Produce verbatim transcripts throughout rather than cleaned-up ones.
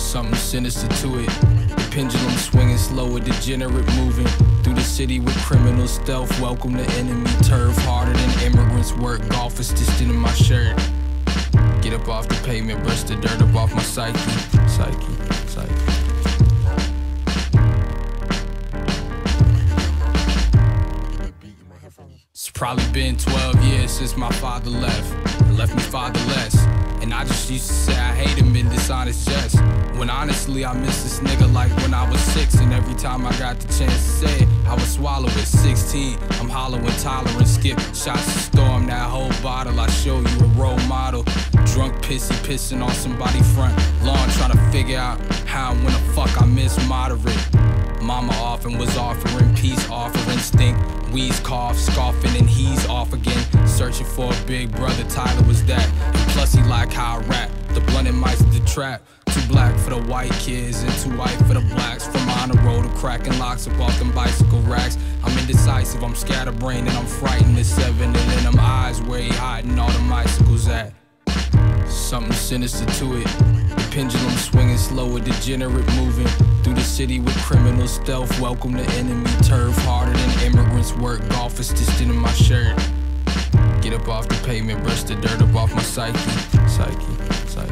Something sinister to it. The pendulum swinging slow, a degenerate moving through the city with criminal stealth. Welcome to enemy turf, harder than immigrants work. Golf is distant in my shirt. Get up off the pavement, brush the dirt up off my psyche. Psyche, psyche. It's probably been twelve years since my father left. Left me fatherless. And I just used to say I hate him in dishonest jest. When honestly I miss this nigga like when I was six. And every time I got the chance to say it, I would swallow it. sixteen, I'm hollow and tolerant. Skip shots to storm that whole bottle. I show you a role model. Drunk pissy pissing on somebody's front lawn, trying to figure out how and when the fuck I miss moderate. Mama often was offering peace, offering stink. Wheeze, cough, scoffing, and he's off again. Searching for a big brother, Tyler was that. And plus he like how I rap. The blunt and mice the trap. Too black for the white kids and too white for the blacks. From on the road to cracking locks up off them bicycle racks. I'm indecisive, I'm scatterbrained, and I'm frightened. There's seven and in them eyes where he hiding all them icicles at. Something sinister to it. The pendulum swinging slow, a degenerate moving through the city with criminal stealth. Welcome to enemy turf, harder than immigrants work. Golf is distant in my shirt. Get up off the pavement, brush the dirt up off my psyche. Psyche, psyche.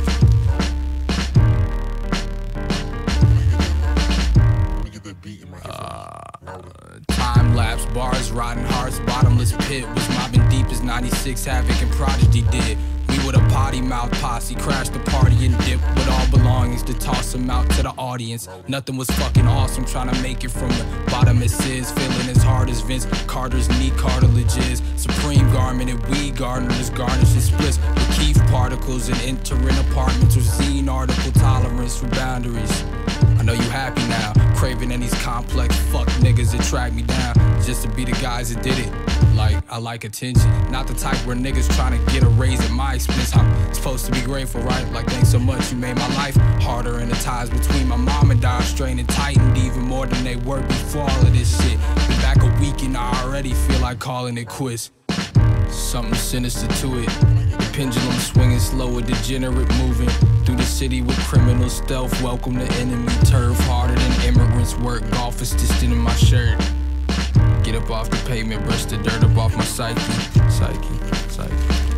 Time lapse, bars, rotten hearts, bottomless pit. Was mobbing deep as ninety-six Havoc and Prodigy did. We with a potty mouth posse, crashed the party and dipped with all belongings to toss them out to the audience. Nothing was fucking awesome, trying to make it from the bottom it is. Feeling as hard as Vince Carter's knee cartilage is. Supreme garment and weed gardeners garnish and splits with Keith particles and entering apartments with zine article tolerance for boundaries. I know you happy now, craving any complex fuck niggas that track me down just to be the guys that did it. Like, I like attention, not the type where niggas trying to get a raise at my expense. I'm supposed to be grateful, right? Like, thanks so much, you made my life harder. And the ties between my mom and dad strained and tightened even more than they were before all of this shit. Been back a week and I already feel like calling it quits. Something sinister to it. The pendulum swinging slow, a degenerate moving through the city with criminal stealth. Welcome to enemy turf, harder than immigrants work. Golf is distant in my shirt. Get up off the pavement, brush the dirt up off my psyche. Psyche, psyche.